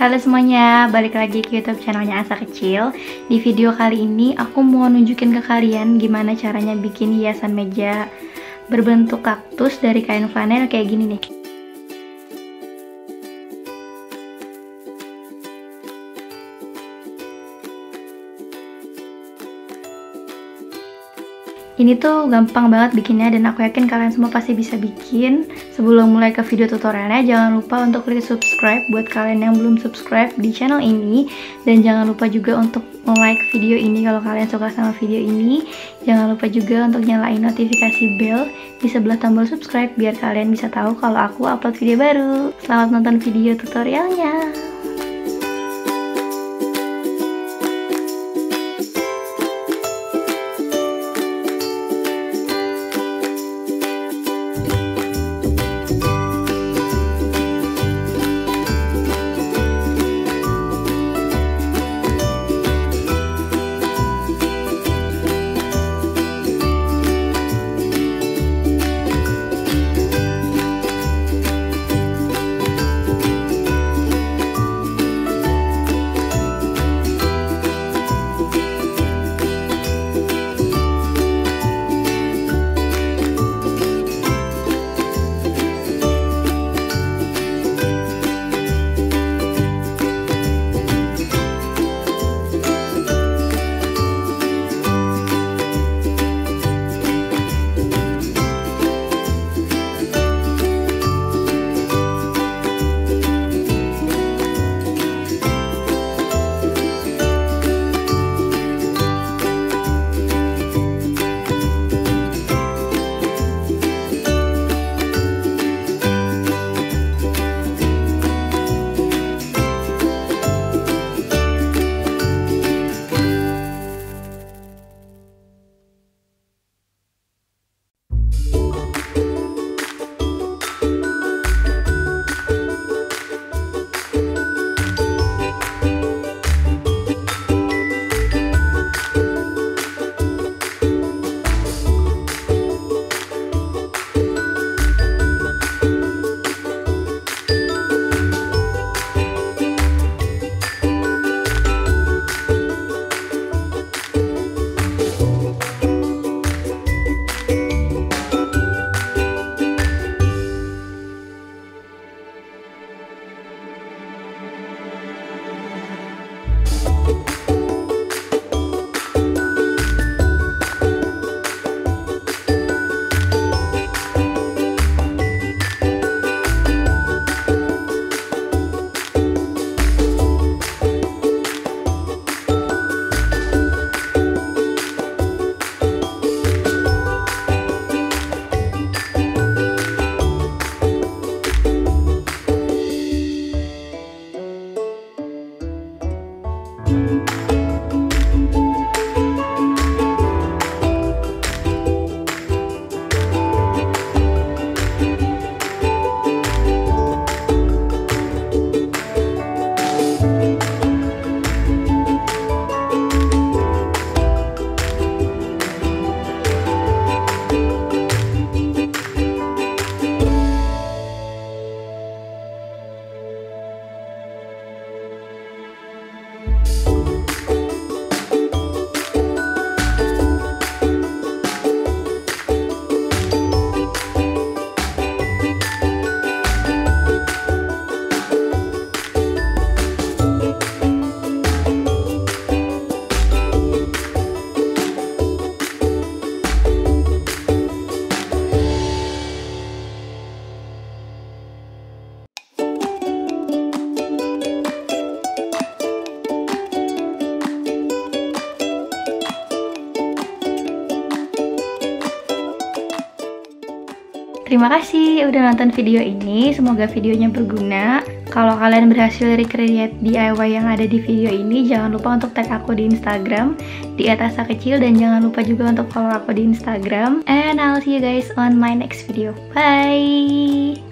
Halo semuanya, balik lagi ke YouTube channelnya Asa Kecil. Di video kali ini aku mau nunjukin ke kalian gimana caranya bikin hiasan meja berbentuk kaktus dari kain flanel kayak gini nih. Ini tuh gampang banget bikinnya dan aku yakin kalian semua pasti bisa bikin. Sebelum mulai ke video tutorialnya, jangan lupa untuk klik subscribe buat kalian yang belum subscribe di channel ini. Dan jangan lupa juga untuk like video ini kalau kalian suka sama video ini. Jangan lupa juga untuk nyalain notifikasi bell di sebelah tombol subscribe biar kalian bisa tahu kalau aku upload video baru. Selamat nonton video tutorialnya. Terima kasih udah nonton video ini, semoga videonya berguna. Kalau kalian berhasil recreate DIY yang ada di video ini, jangan lupa untuk tag aku di Instagram di @asakecil dan jangan lupa juga untuk follow aku di Instagram. And I'll see you guys on my next video. Bye!